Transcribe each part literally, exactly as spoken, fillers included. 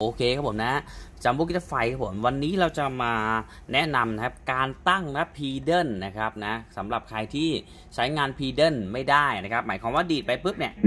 โอเคครับผมนะจัมโบ้กิฟต์ไฟครับผมวันนี้เราจะมาแนะนำนะครับการตั้งนะพีเดิลนะครับนะสำหรับใครที่ใช้งานพีเดิลไม่ได้นะครับหมายความว่าดีดไปปุ๊บเนี่ย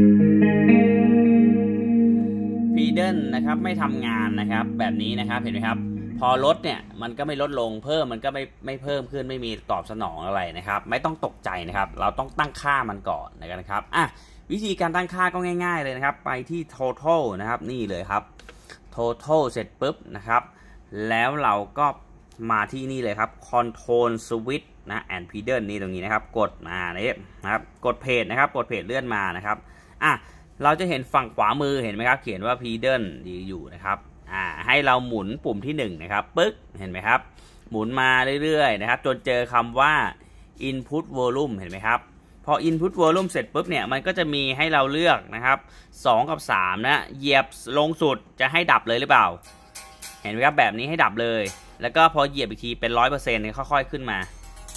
พีเดิลนะครับไม่ทำงานนะครับแบบนี้นะครับเห็นไหมครับพอลดเนี่ยมันก็ไม่ลดลงเพิ่มมันก็ไม่ไม่เพิ่มขึ้นไม่มีตอบสนองอะไรนะครับไม่ต้องตกใจนะครับเราต้องตั้งค่ามันก่อนนะครับอ่ะวิธีการตั้งค่าก็ง่ายๆเลยนะครับไปที่ total นะครับนี่เลยครับ total เสร็จปุ๊บนะครับแล้วเราก็มาที่นี่เลยครับ control switch นะ and pedal นี่ตรงนี้นะครับกดมาเนี่ยนะครับกดเพจนะครับกดเพจเลื่อนมานะครับอ่ะเราจะเห็นฝั่งขวามือเห็นไหมครับเขียนว่า pedal อยู่นะครับอ่าให้เราหมุนปุ่มที่หนึ่งนะครับปึ๊กเห็นไหมครับหมุนมาเรื่อยๆนะครับจนเจอคำว่า input volume เห็นไหมครับพอ input volume เสร็จปุ๊บเนี่ยมันก็จะมีให้เราเลือกนะครับสองกับสามนะเหยียบลงสุดจะให้ดับเลยหรือเปล่าเห็นไหมครับแบบนี้ให้ดับเลยแล้วก็พอเหยียบอีกทีเป็น ร้อยเปอร์เซ็นต์ เนี่ยค่อยๆขึ้นมา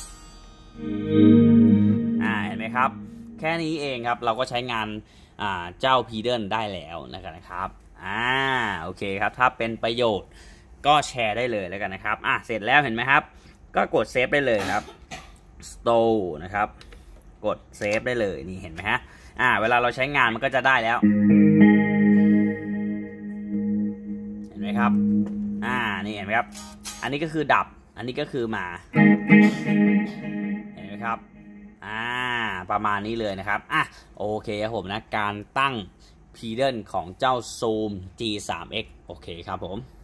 อ่าเห็นไหมครับแค่นี้เองครับเราก็ใช้งานอ่าเจ้า Pedal ได้แล้วนะครับอ่าโอเคครับถ้าเป็นประโยชน์ก็แชร์ได้เลยแล้วกันนะครับอ่ะเสร็จแล้วเห็นไหมครับก็กดเซฟได้เลยครับ Store นะครับกดเซฟได้เลยนี่เห็นไหมฮะอ่าเวลาเราใช้งานมันก็จะได้แล้วเห็นไหมครับอ่านี่เห็นไหมครับอันนี้ก็คือดับอันนี้ก็คือมาเห็นไหมครับอ่าประมาณนี้เลยนะครับอ่ะโอเคครับผมนะการตั้ง Pedal ของเจ้า Zoom จี ทรี เอ็กซ์ โอเคครับผม